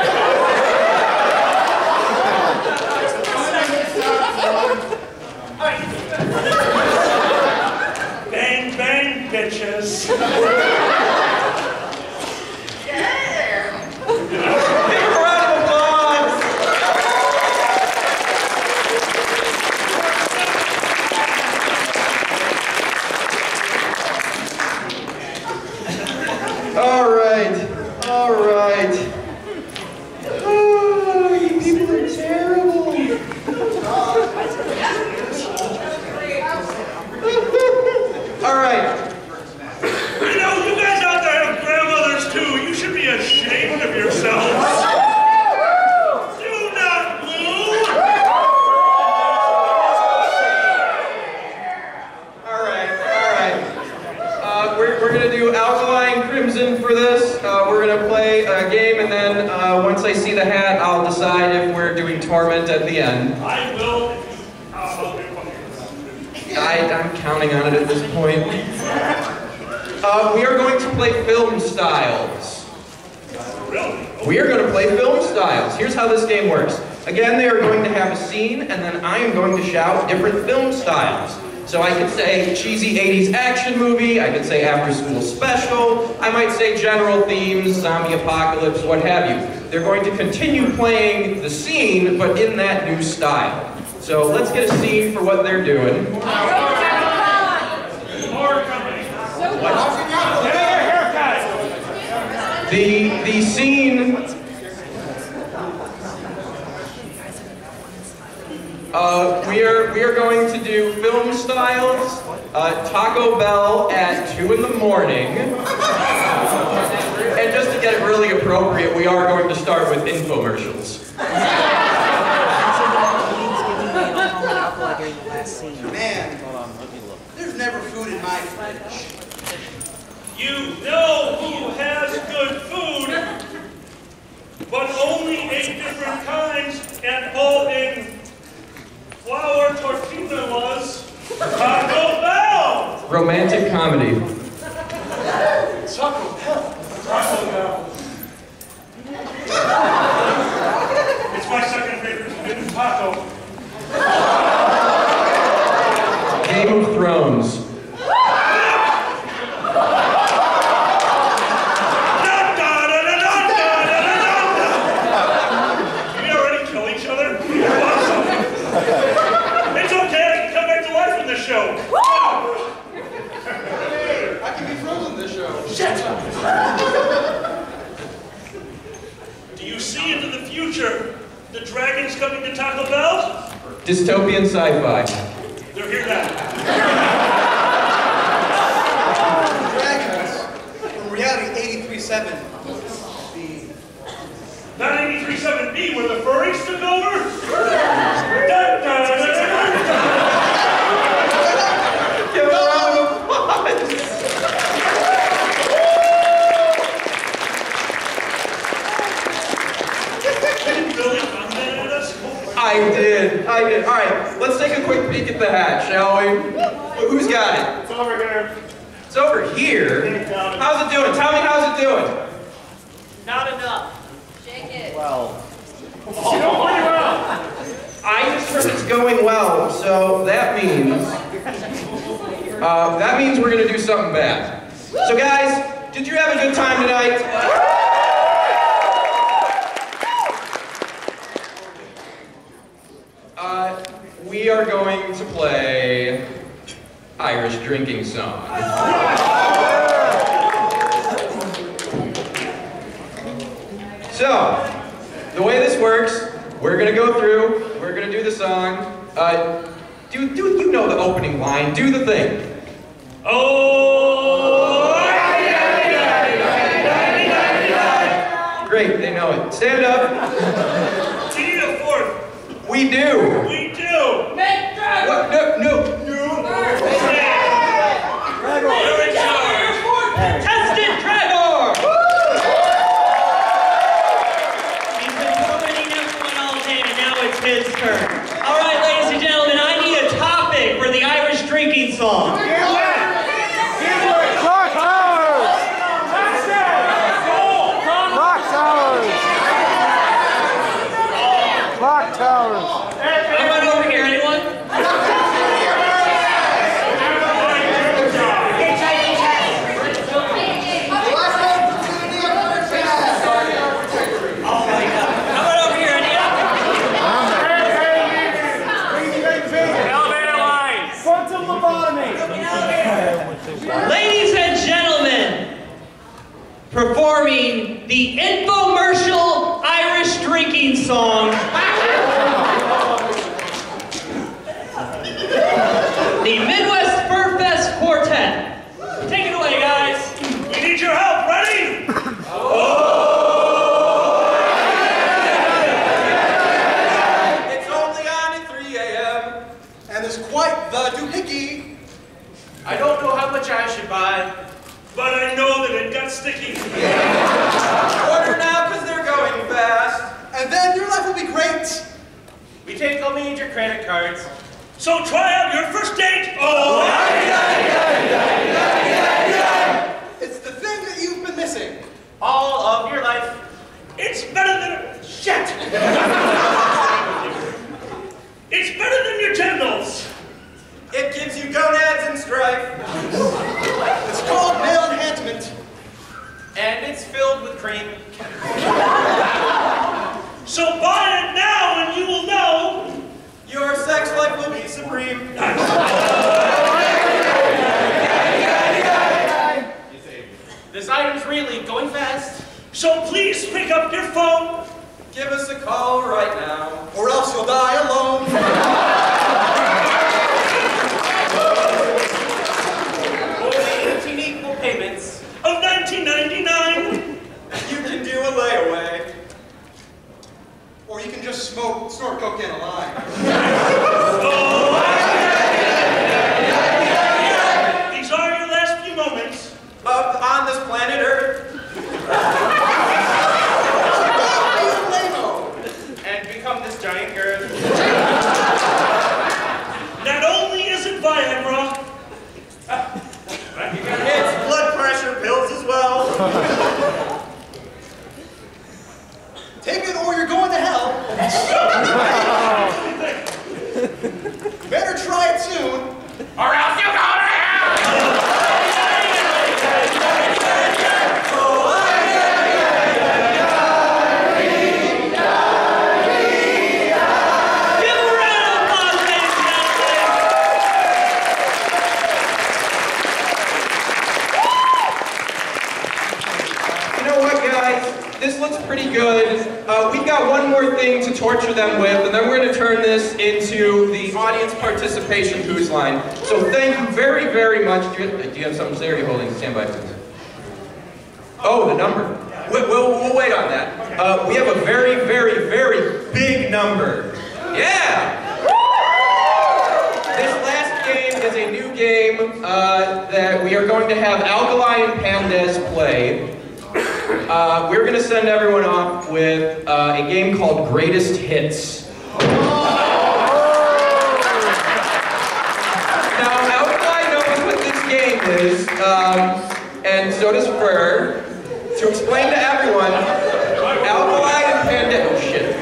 Bang, bang, bitches. that, I'll decide if we're doing Torment at the end. I will if you... Uh, I, I'm counting on it at this point. Uh, we are going to play film styles. really? We are going to play film styles. Here's how this game works. Again, they are going to have a scene, and then I am going to shout different film styles. So I could say cheesy eighties action movie, I could say after school special, I might say general themes, zombie apocalypse, what have you. They're going to continue playing the scene, but in that new style. So let's get a scene for what they're doing. Horror company. The, the scene... Uh, we are we are going to do film styles, uh, Taco Bell at two in the morning, and just to get it really appropriate, we are going to start with infomercials. Man, there's never food in my fridge. You know who has good food, but only eight different kinds, and all in flour tortillas. Taco Bell! Romantic comedy. Taco Bell. Taco Bell. It's my second favorite taco. Game of Thrones. Show. I can be frozen this show. Shit! Do you see into the future? The dragons coming to Taco Bell? Dystopian sci-fi. They're here now. Dragons from reality eighty-three seven. Not eighty-three seven B where the furries took over? Dun, dun, dun, dun, dun. Give a round of applause. Really commented us? I did. I did. All right, let's take a quick peek at the hat, shall we? Who's got it? It's over here. It's over here. How's it doing? Tell me, how's it doing? Not enough. Shake it. Well. You don't play well. I just heard it's going well, so that means uh, that means we're gonna do something bad. So guys, did you have a good time tonight? Uh, we are going to play Irish drinking song. So, the way this works, we're gonna go through, we're gonna do the song. Uh, do, do you know the opening line? Do the thing. Oh! Great, they know it. Stand up. Do you need a fourth? We do. We do! Make that! What? No, no, no. You're in charge! Contestant Trevor! He's been dominating everyone all day, and now it's his turn. All right, ladies and gentlemen, I need a topic for the Irish drinking song. Clock towers! Clock towers! Clock towers! How about over here, anyone? How about over here, Anita? Elevator line. Frontal lobotomy! Ladies and gentlemen, performing the infomercial Irish drinking song, the Midwest Fur Fest Quartet. Take it away, guys. We need your help. Ready? It's only on at three A M And there's quite the doohickey. I don't know how much I should buy. But I know that it got sticky. Order now, because they're going fast. And then don't need your credit cards. So try out your first date. Oh! It's the thing that you've been missing. All of your life. It's better than... Shit! It's better than your genitals. It gives you gonads and strife. It's called male enhancement. And it's filled with cream. So buy it now and you will know your sex life will be supreme. This item's really going fast. So please pick up your phone. Give us a call right now, or else you'll die alone. Only eighteen equal payments of nineteen ninety-nine. You can do a layaway. Or you can just smoke, snort cocaine alive. Oh. These are your last few moments of on this planet Earth. And become this giant girl. Not only is it Viagra, it's blood pressure pills as well. Take it or you're going to hell. Better try it soon, or else you go to hell! This looks pretty good. Uh, we've got one more thing to torture them with, and then we're going to turn this into the audience participation booze line. So thank you very, very much. Do you, do you have something to say, or are you holding? Stand by, please. Oh, the number. We'll, we'll, we'll wait on that. Uh, we have a very, very, very big number. Yeah! This last game is a new game uh, that we are going to have Alkali and Pandez play. Uh, we're going to send everyone off with uh, a game called Greatest Hits. Now, Alkali knows what this game is, um, and so does Fur. To explain to everyone, Alkali and Pandez... Oh, shit.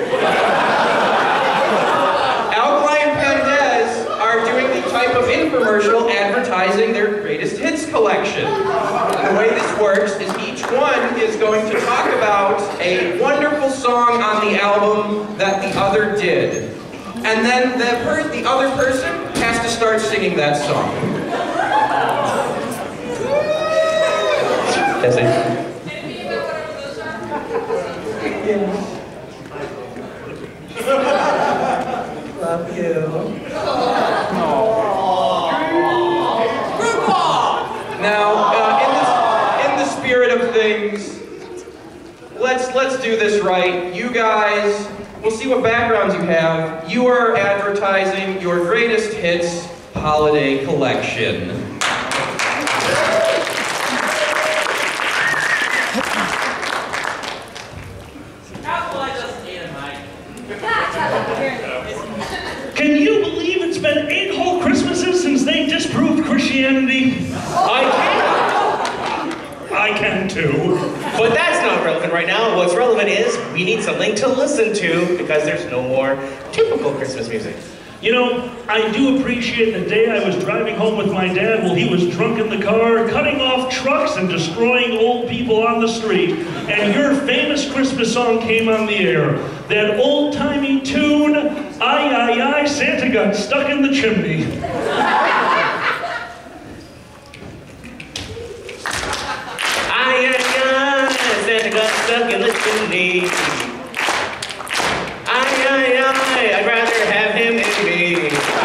Alkali and Pandez are doing the type of infomercial advertising their Greatest Hits collection. And the way this works is each one is going to talk about a wonderful song on the album that the other did. And then the, per the other person has to start singing that song. That's it. Love you. Now, uh, in, the, in the spirit of things, let's let's do this right. You guys, we'll see what backgrounds you have. You are advertising your Greatest Hits holiday collection. Can you believe it's been eight whole Christmases since they disproved Christianity? I can. I can too. But that's not relevant right now. What's relevant is we need something to listen to because there's no more typical Christmas music. You know, I do appreciate the day I was driving home with my dad while he was drunk in the car, cutting off trucks and destroying old people on the street. And your famous Christmas song came on the air. That old-timey tune, Aye, aye, aye, Santa got stuck in the chimney. Aye, aye, aye, Santa got stuck in the chimney. Aye, aye, aye, I'd rather have him in me.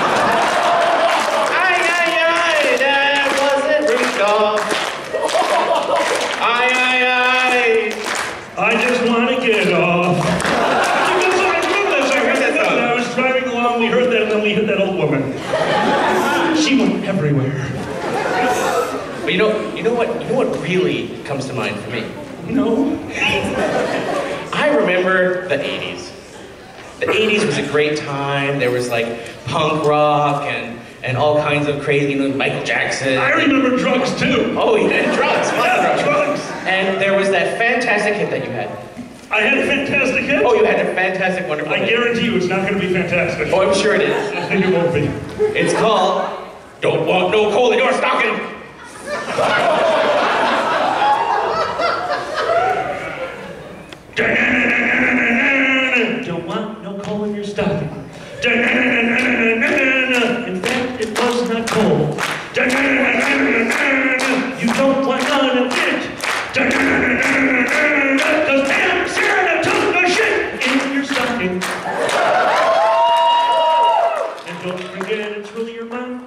Aye, aye, aye, that wasn't Rudolph. Aye, aye, aye. I just want to get off. Because I heard this, I heard that song. I was driving along, we heard that, and then we hit that old woman. She went everywhere. But you know, you know what, you know what really comes to mind for me? No. I remember the eighties. The eighties was a great time. There was like punk rock and, and all kinds of crazy, you know, Michael Jackson. I remember drugs too. Oh, yeah, drugs. Yeah, drugs. And there was that fantastic hit that you had. I had a fantastic hit? Oh, you had a fantastic, wonderful I hit. guarantee you it's not going to be fantastic. Oh, I'm sure it is. I think it won't be. It's called Don't Want No Coal in Your Stocking. Don't want no coal in your stocking. In fact, it was not coal. You don't want none of it. Cause damn Sarah took the shit in your stocking. And don't forget, it's really your mom.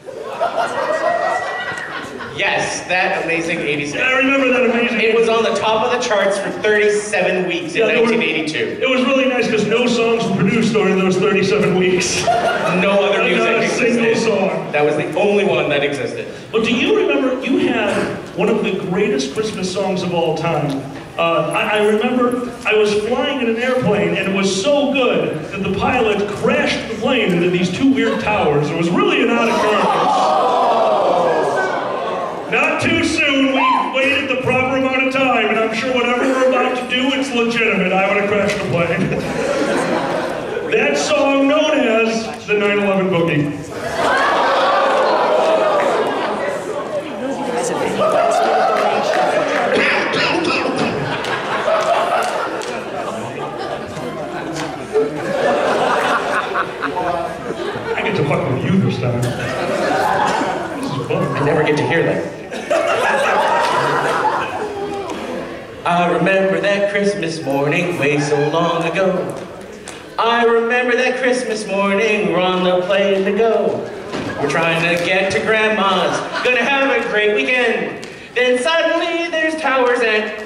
Yes, that amazing eighties hit. I remember that amazing. It was on the top of the charts for thirty-seven weeks in Yeah, there were- nineteen eighty-two. It was really nice because no songs were produced during those thirty-seven weeks. No other music Not a single existed. song. That was the only one that existed. But do you remember, you had one of the greatest Christmas songs of all time. Uh, I, I remember I was flying in an airplane and it was so good that the pilot crashed the plane into these two weird towers. It was really an odd occurrence. Not too soon, we waited the proper amount of time, and I'm sure whatever we're about to do, it's legitimate. I would have crashed the plane. That song known as the nine eleven Boogie. I get to fuck with you this time. This is fun. I never get to hear that. I remember that Christmas morning way so long ago. I remember that Christmas morning, we're on the plane to go. We're trying to get to Grandma's, gonna have a great weekend. Then suddenly there's towers and...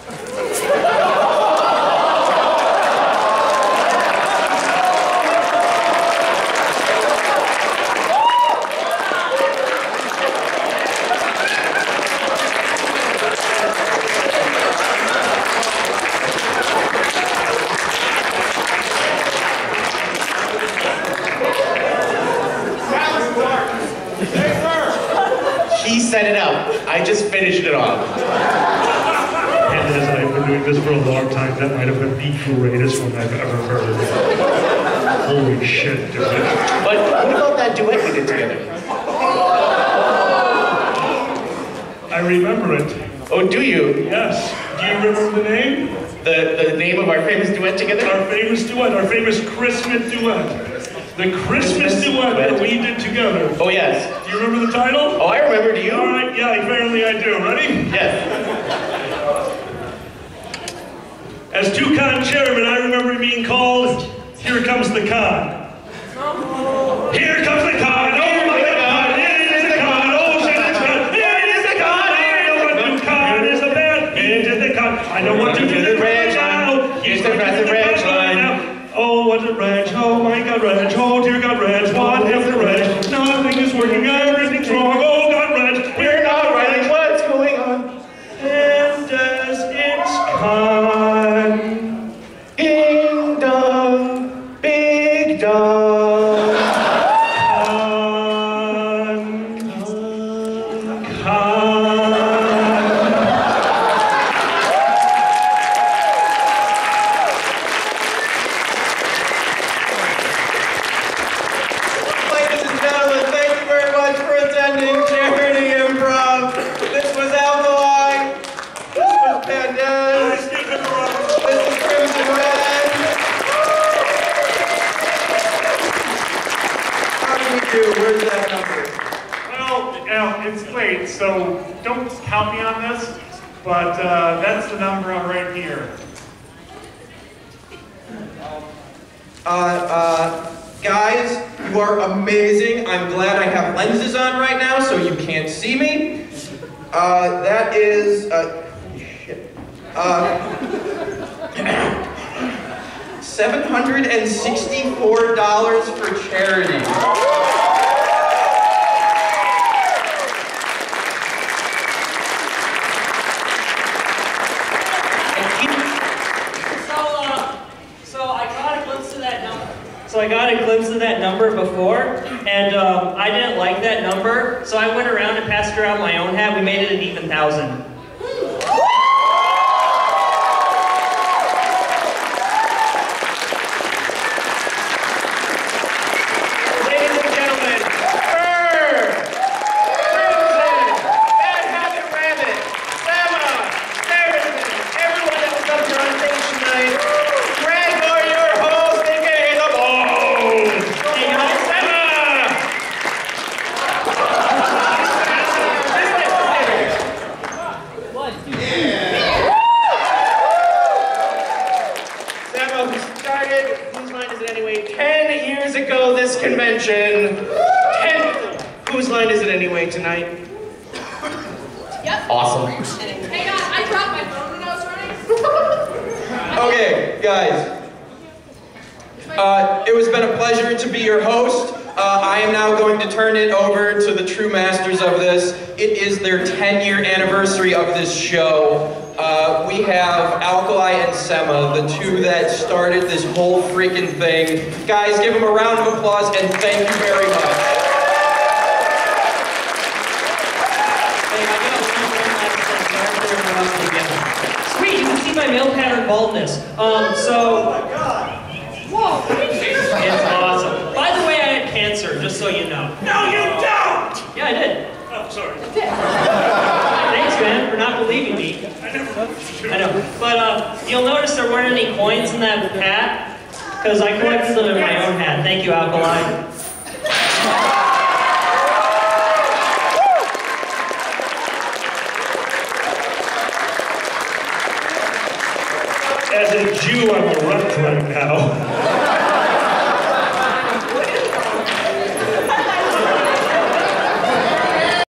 He set it up. I just finished it off. And as I've been doing this for a long time, that might have been the greatest one I've ever heard. Holy shit, dude. But what about that duet we did together? I remember it. Oh, do you? Yes. Do you remember the name? The, the name of our famous duet together? Our famous duet, our famous Christmas duet. The Christmas duet that we did together. Oh, yes. Do you remember the title? Oh, I remember. Do you? All right, yeah, apparently I do. Ready? Yes. As two con chairman, I remember it being called, Here Comes the Con. Here comes the con, oh my God, here it is the con, oh shit, it's con, here it is the con, I know what to con is the bad, it is the con, I know what to do the red now, here's the red line now. Oh, what a wretch, oh my God, wretch, oh dear God, wretch, what is the wretch, nothing is working, everything's wrong, oh God, wretch, We're not writing what's going on. and as it's con. Ding dong, big dong. Con, con, con. Ladies and gentlemen, thank you very much for attending Charity Improv. This was Alkali. This was Pandez. This is Crimson Red. How do we do? Where's that number? Well, you know, it's late, so don't count me on this, but uh, that's the number I'm right here. Uh, uh, guys, you are amazing. I'm glad I have lenses on right now so you can't see me. Uh, that is, uh, shit. Uh, seven hundred sixty-four dollars for charity. So, uh, so I caught a glimpse of of that number. So I got a glimpse of that number before, and um, I didn't like that number, so I went around and passed around my own hat. We made it an even thousand. Tonight. Yep. Awesome. Hey guys, I dropped my phone when I was running. Okay, guys. Uh, it has been a pleasure to be your host. Uh, I am now going to turn it over to the true masters of this. It is their ten year anniversary of this show. Uh, we have Alkali and Sema, the two that started this whole freaking thing. Guys, give them a round of applause and thank you very much. Sweet, you can see my male pattern baldness. Um, so. Oh my God! Whoa! It's awesome. By the way, I had cancer, just so you know. No, you don't! Yeah, I did. Oh, sorry. Thanks, man, for not believing me. I never. I know. But uh, you'll notice there weren't any coins in that hat, because I collected them in my own hat. Thank you, Alkali. As a Jew, I'm erect right now.